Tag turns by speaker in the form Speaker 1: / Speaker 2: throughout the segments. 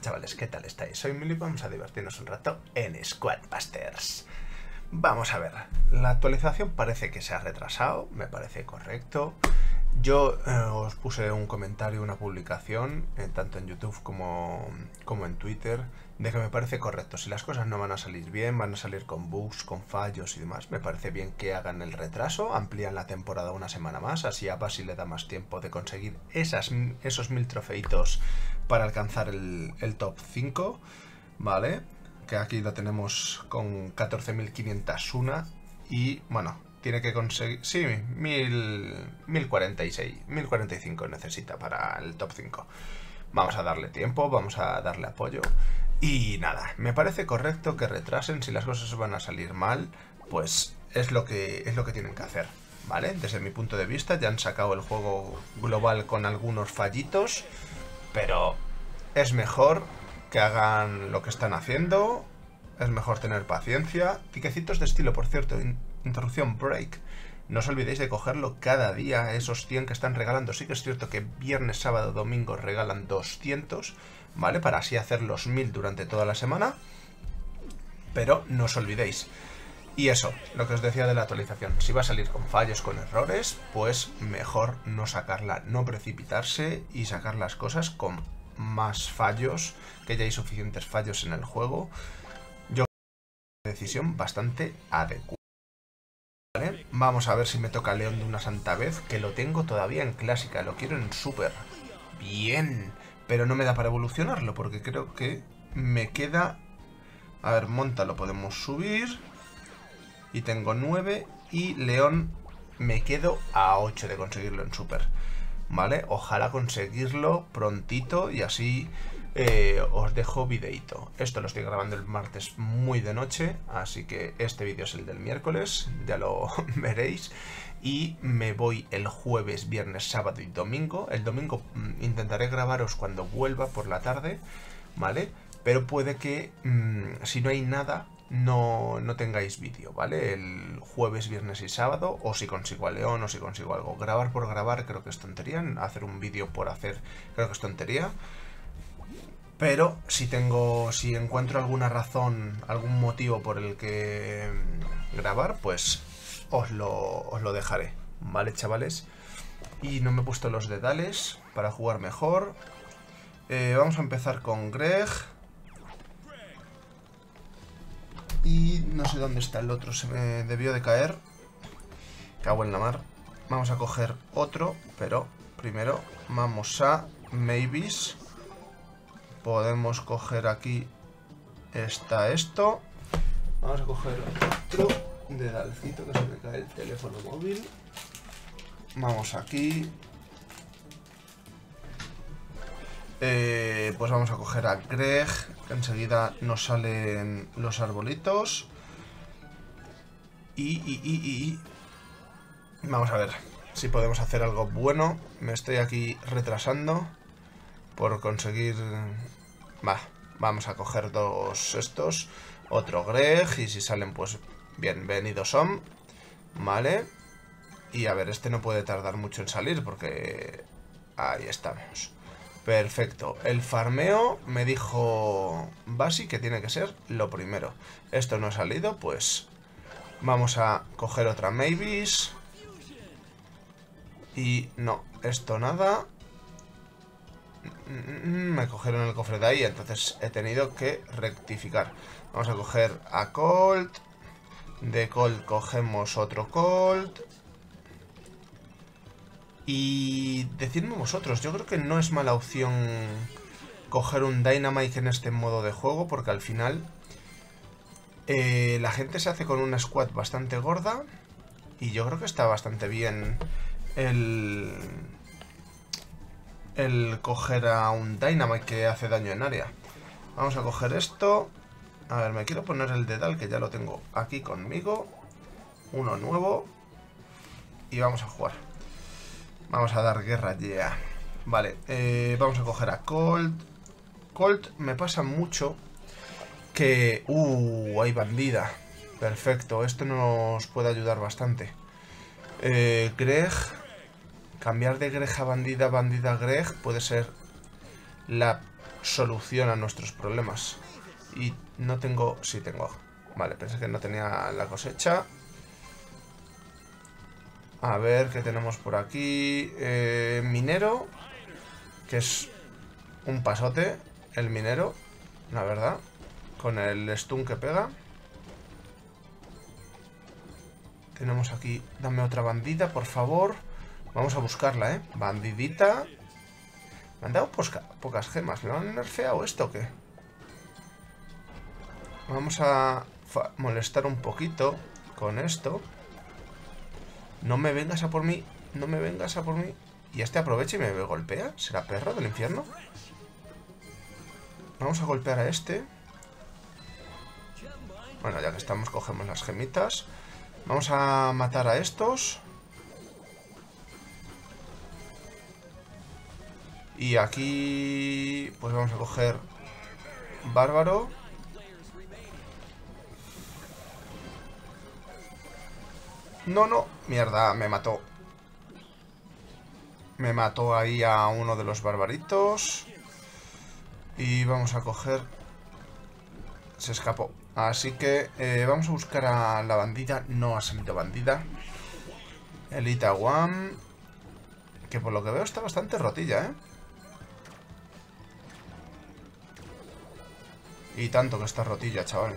Speaker 1: chavales, ¿qué tal estáis? Soy Mili, vamos a divertirnos un rato en Squadbusters. Vamos a ver, la actualización parece que se ha retrasado, me parece correcto. Yo os puse un comentario, una publicación, tanto en YouTube como en Twitter, de que me parece correcto. Si las cosas no van a salir bien, van a salir con bugs, con fallos y demás, me parece bien que hagan el retraso, amplían la temporada una semana más, así a Basi le da más tiempo de conseguir esos 1000 trofeitos para alcanzar el top 5, ¿vale? Que aquí lo tenemos con 14.501 y, bueno, tiene que conseguir... Sí, 1046, 1045 necesita para el top 5. Vamos a darle tiempo, vamos a darle apoyo. Y nada, me parece correcto que retrasen. Si las cosas van a salir mal, pues es lo que tienen que hacer, ¿vale? Desde mi punto de vista ya han sacado el juego global con algunos fallitos, pero es mejor que hagan lo que están haciendo. Es mejor tener paciencia. Tiquecitos de estilo, por cierto, interrupción break. No os olvidéis de cogerlo cada día, esos 100 que están regalando. Sí que es cierto que viernes, sábado, domingo regalan 200, ¿vale? Para así hacer los 1000 durante toda la semana. Pero no os olvidéis. Y eso, lo que os decía de la actualización. Si va a salir con fallos, con errores, pues mejor no sacarla, no precipitarse y sacar las cosas con más fallos, que ya hay suficientes fallos en el juego. Yo creo que es una decisión bastante adecuada. ¿Vale? Vamos a ver si me toca León de una santa vez, que lo tengo todavía en clásica, lo quiero en super. Bien, pero no me da para evolucionarlo, porque creo que me queda... A ver, monta lo podemos subir. Y tengo 9 y León me quedo a 8 de conseguirlo en super. ¿Vale? Ojalá conseguirlo prontito y así os dejo videito. Esto lo estoy grabando el martes muy de noche, así que este vídeo es el del miércoles, ya lo veréis. Y me voy el jueves, viernes, sábado y domingo. El domingo intentaré grabaros cuando vuelva por la tarde, ¿vale? Pero puede que si no hay nada... No tengáis vídeo, ¿vale? El jueves, viernes y sábado, o si consigo a León, o si consigo algo. Grabar por grabar creo que es tontería, hacer un vídeo por hacer creo que es tontería. Pero si encuentro alguna razón, algún motivo por el que grabar, pues os lo dejaré, ¿vale, chavales? Y no me he puesto los dedales para jugar mejor. Vamos a empezar con Greg. Y no sé dónde está el otro, se me debió de caer. Cago en la mar. Vamos a coger otro, pero primero vamos a Mavis. Podemos coger aquí, está esto. Vamos a coger otro dedalcito, que se me cae el teléfono móvil. Vamos aquí. Pues vamos a coger a Greg, que enseguida nos salen los arbolitos. Y vamos a ver si podemos hacer algo bueno. Me estoy aquí retrasando por conseguir... vamos a coger dos estos. Otro Greg, y si salen pues bienvenidos son. Vale. Y a ver, este no puede tardar mucho en salir porque... Ahí estamos. Perfecto, el farmeo me dijo Basi que tiene que ser lo primero. Esto no ha salido, pues vamos a coger otra Mavis. Y no, esto nada. Me cogieron el cofre de ahí, entonces he tenido que rectificar. Vamos a coger a Colt. De Colt cogemos otro Colt. Y decidme vosotros, yo creo que no es mala opción coger un Dynamite en este modo de juego, porque al final la gente se hace con una squad bastante gorda y yo creo que está bastante bien el coger a un Dynamite que hace daño en área. Vamos a coger esto. A ver, me quiero poner el dedal, que ya lo tengo aquí conmigo. Uno nuevo. Y vamos a jugar. Vamos a dar guerra ya. Vale, vamos a coger a Colt. Colt me pasa mucho que... hay bandida. Perfecto, esto nos puede ayudar bastante. Greg. Cambiar de Greg a bandida, bandida a Greg puede ser la solución a nuestros problemas. Y no tengo... Sí, tengo. Vale, pensé que no tenía la cosecha. A ver, ¿qué tenemos por aquí? Minero, que es un pasote, el minero, la verdad. Con el stun que pega. Tenemos aquí... Dame otra bandita, por favor. Vamos a buscarla, ¿eh? Bandidita. Me han dado pocas gemas. ¿Lo han nerfeado esto o qué? Vamos a molestar un poquito con esto. No me vengas a por mí. No me vengas a por mí. Y este aprovecha y me golpea. ¿Será perro del infierno? Vamos a golpear a este. Bueno, ya que estamos, cogemos las gemitas. Vamos a matar a estos. Y aquí... Pues vamos a coger... Bárbaro. No, no. Mierda, me mató. Me mató ahí a uno de los barbaritos. Y vamos a coger... Se escapó. Así que vamos a buscar a la bandida. No ha salido bandida. Elita One. Que por lo que veo está bastante rotilla, ¿eh? Y tanto que está rotilla, chaval.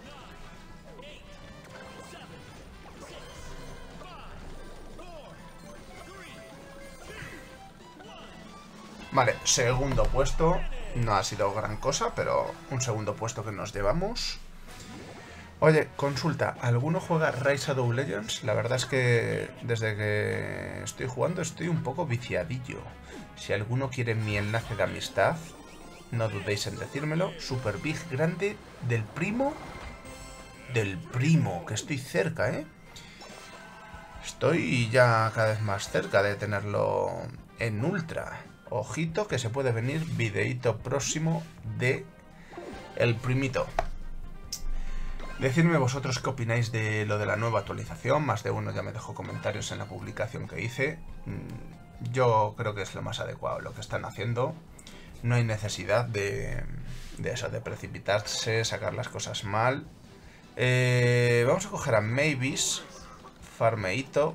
Speaker 1: Vale, segundo puesto. No ha sido gran cosa, pero un segundo puesto que nos llevamos. Oye, consulta, ¿alguno juega Rise Shadow Legends? La verdad es que desde que estoy jugando estoy un poco viciadillo. Si alguno quiere mi enlace de amistad, no dudéis en decírmelo. Super Big Grande del primo. Del primo, que estoy cerca, ¿eh? Estoy ya cada vez más cerca de tenerlo en ultra. Ojito que se puede venir videíto próximo de el primito. Decidme vosotros qué opináis de lo de la nueva actualización. Más de uno ya me dejó comentarios en la publicación que hice. Yo creo que es lo más adecuado lo que están haciendo. No hay necesidad de eso, de precipitarse, sacar las cosas mal. Vamos a coger a Mavis. Farmeito.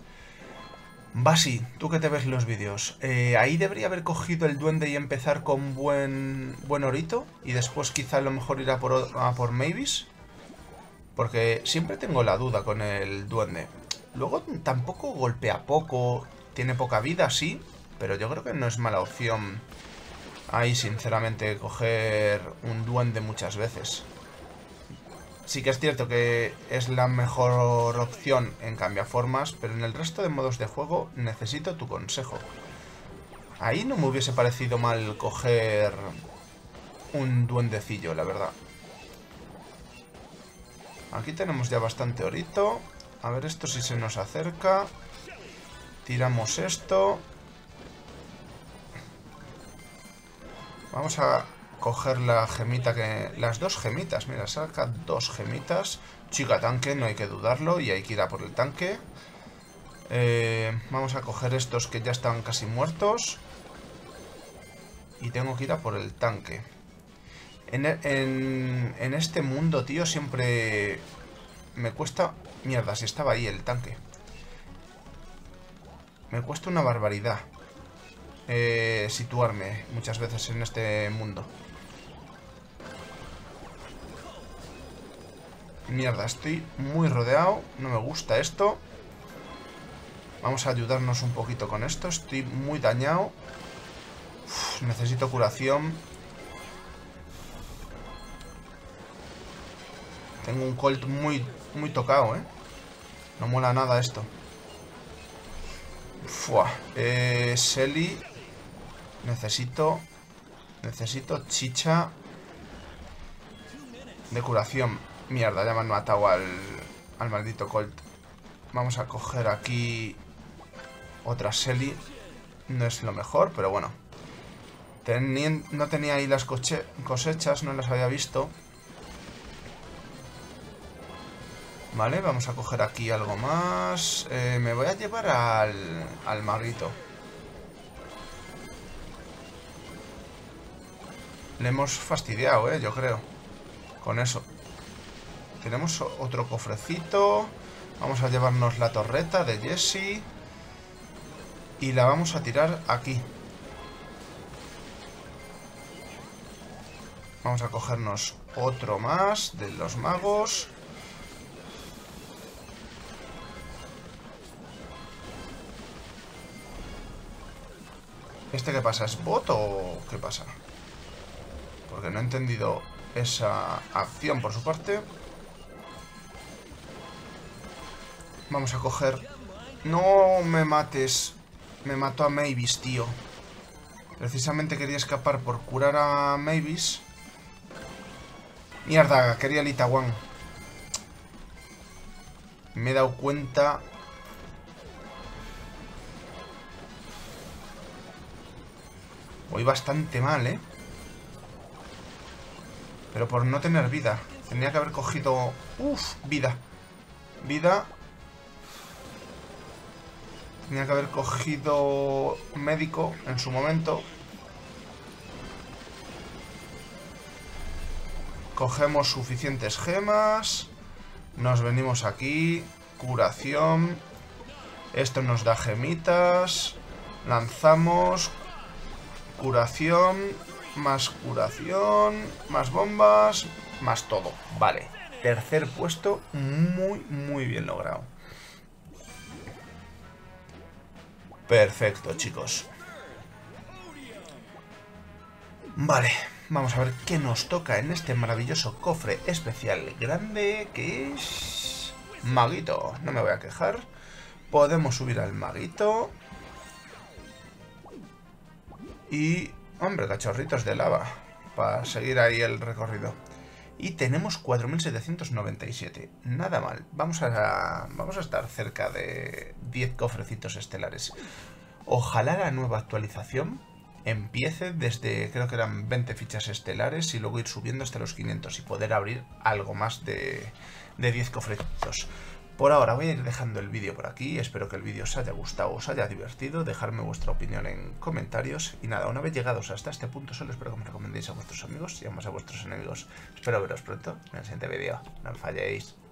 Speaker 1: Basi, tú que te ves los vídeos, ahí debería haber cogido el duende y empezar con buen orito. Y después quizá a lo mejor ir a por Mavis. Porque siempre tengo la duda con el duende. Luego tampoco golpea poco, tiene poca vida, sí. Pero yo creo que no es mala opción ahí, sinceramente, coger un duende muchas veces. Sí que es cierto que es la mejor opción en cambiaformas, pero en el resto de modos de juego necesito tu consejo. Ahí no me hubiese parecido mal coger un duendecillo, la verdad. Aquí tenemos ya bastante orito. A ver esto si se nos acerca. Tiramos esto. Vamos a coger la gemita que... Las dos gemitas, mira, saca dos gemitas. Chica tanque, no hay que dudarlo. Y hay que ir a por el tanque. Vamos a coger estos que ya están casi muertos. Y tengo que ir a por el tanque. En este mundo, tío, siempre me cuesta... Mierda, si estaba ahí el tanque. Me cuesta una barbaridad situarme muchas veces en este mundo. Mierda, estoy muy rodeado. No me gusta esto. Vamos a ayudarnos un poquito con esto. Estoy muy dañado. Necesito curación. Tengo un Colt muy tocado, ¿eh? No mola nada esto. Fua. Selly. Necesito chicha de curación. Mierda, ya me han matado al maldito Colt. Vamos a coger aquí otra Selly. No es lo mejor, pero bueno. No tenía ahí las cosechas, no las había visto. Vale, vamos a coger aquí algo más. Me voy a llevar al maguito. Le hemos fastidiado, yo creo. Con eso. Tenemos otro cofrecito. Vamos a llevarnos la torreta de Jesse. Y la vamos a tirar aquí. Vamos a cogernos otro más de los magos. ¿Este qué pasa? ¿Es bot o qué pasa? Porque no he entendido esa acción por su parte. Vamos a coger... No me mates. Me mató a Mavis, tío. Precisamente quería escapar por curar a Mavis. Mierda, quería el Itaewon. Me he dado cuenta... Voy bastante mal, ¿eh? Pero por no tener vida. Tenía que haber cogido... Uf, vida. Vida. Tenía que haber cogido médico en su momento. Cogemos suficientes gemas. Nos venimos aquí. Curación. Esto nos da gemitas. Lanzamos. Curación. Más curación. Más bombas. Más todo. Vale. Tercer puesto. Muy bien logrado. Perfecto, chicos. Vale. Vamos a ver qué nos toca en este maravilloso cofre especial grande, que es... Maguito. No me voy a quejar. Podemos subir al maguito. Y... Hombre, cachorritos de lava. Para seguir ahí el recorrido. Y tenemos 4797. Nada mal. Vamos a estar cerca de 10 cofrecitos estelares. Ojalá la nueva actualización empiece desde, creo que eran 20 fichas estelares, y luego ir subiendo hasta los 500 y poder abrir algo más de 10 cofrecitos. Por ahora voy a ir dejando el vídeo por aquí. Espero que el vídeo os haya gustado, os haya divertido. Dejadme vuestra opinión en comentarios. Y nada, una vez llegados hasta este punto, solo espero que me recomendéis a vuestros amigos y además a vuestros enemigos. Espero veros pronto en el siguiente vídeo. No falléis.